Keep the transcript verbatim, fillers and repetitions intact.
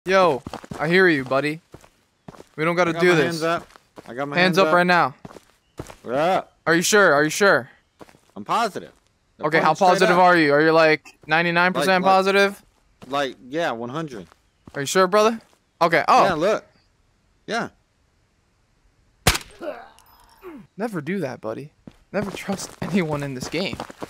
Yo, I hear you, buddy. We don't gotta I got do my this. Hands up. I got my hands, hands, up, up right now. Yeah. Are you sure? Are you sure? I'm positive. I'm okay, how straight positive up. are you? Are you like ninety-nine percent Like- like- positive? Like, yeah, one hundred. Are you sure, brother? Okay. Oh. Yeah, look. Yeah. Never do that, buddy. Never trust anyone in this game.